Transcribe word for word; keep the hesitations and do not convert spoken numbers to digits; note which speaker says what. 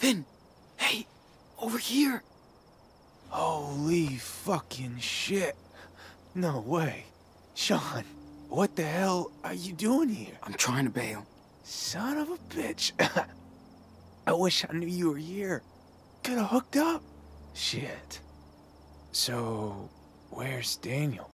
Speaker 1: Vin! Hey! Over here!
Speaker 2: Holy fucking shit. No way. Sean, what the hell are you doing here?
Speaker 1: I'm trying to bail.
Speaker 2: Son of a bitch. I wish I knew you were here. Could've hooked up. Shit. So, where's Daniel?